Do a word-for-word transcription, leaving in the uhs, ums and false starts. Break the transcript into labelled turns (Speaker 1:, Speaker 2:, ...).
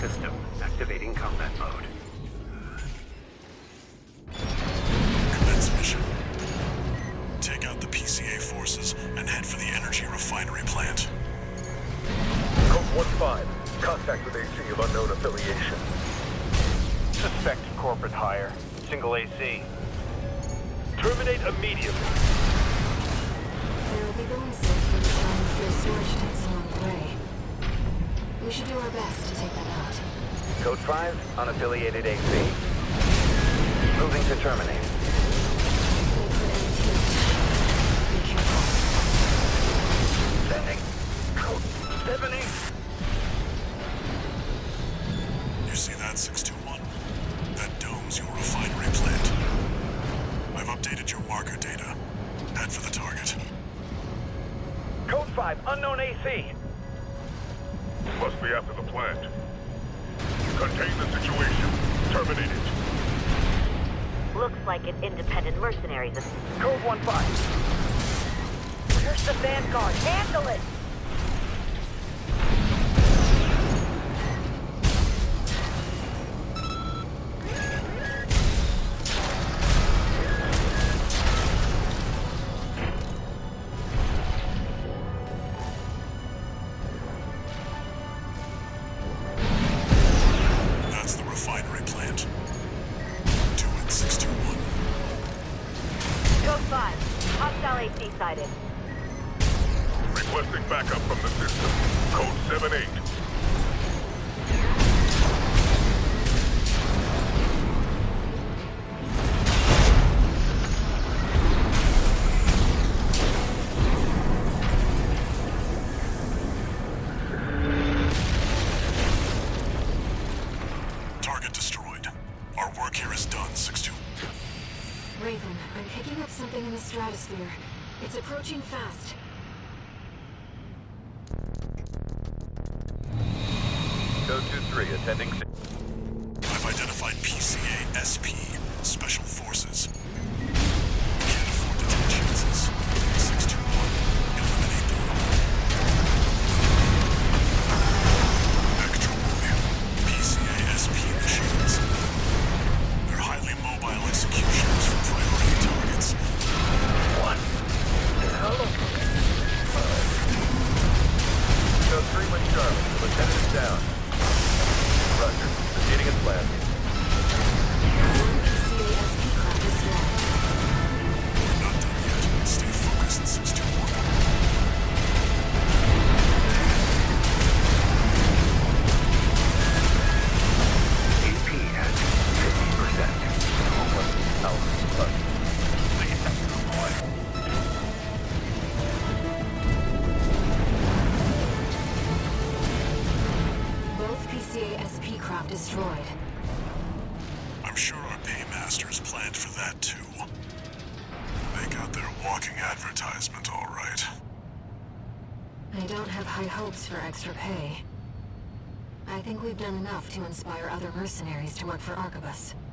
Speaker 1: system. Activating combat mode.
Speaker 2: Commence mission. Take out the P C A forces and head for the energy refinery plant.
Speaker 3: Code one five. Contact with A C of unknown affiliation.
Speaker 1: Suspect corporate hire. Single A C. Terminate immediately.
Speaker 4: There will be bonuses for destroying fuel storage tanks along the way. We should do our best to take them out.
Speaker 1: Code five, unaffiliated A C. Moving to terminate.
Speaker 4: Wait for them to... Be careful.
Speaker 1: Sending. Code seven eight.
Speaker 2: You see that, six two one? That dome's your refinery plant. I've updated your marker data. Head for the target.
Speaker 1: Code five, unknown A C.
Speaker 3: Must be after the plant. Contain the situation. Terminate it.
Speaker 5: Looks like it's independent mercenaries.
Speaker 1: Code one five.
Speaker 5: Where's the Vanguard? Handle it!
Speaker 2: That's the refinery plant. Do it, six two one.
Speaker 5: Code five. Hostile A C sighted.
Speaker 3: Requesting backup from the system. Code seven eight.
Speaker 2: Target destroyed. Our work here is done, six two.
Speaker 4: Raven, I'm picking up something in the stratosphere. It's approaching fast.
Speaker 3: Code two three, attending...
Speaker 2: I've identified P C A S P, Special Forces. We can't afford to take chances. six two one, eliminate them. Extra boy, P C A S P machines. They're highly mobile executioners for priority targets.
Speaker 1: One. Hello.
Speaker 3: Code three with Charlie. The lieutenant is down. Roger. Proceeding as planned.
Speaker 4: One P C A S P craft is down.
Speaker 2: We're not done yet. Stay focused, six two one.
Speaker 1: A P at fifty percent. Almost out. Please, boy.
Speaker 4: Both P C A S P craft destroyed.
Speaker 2: I'm sure our paymasters planned for that too. They got their walking advertisement all right.
Speaker 4: I don't have high hopes for extra pay. I think we've done enough to inspire other mercenaries to work for Arquebus.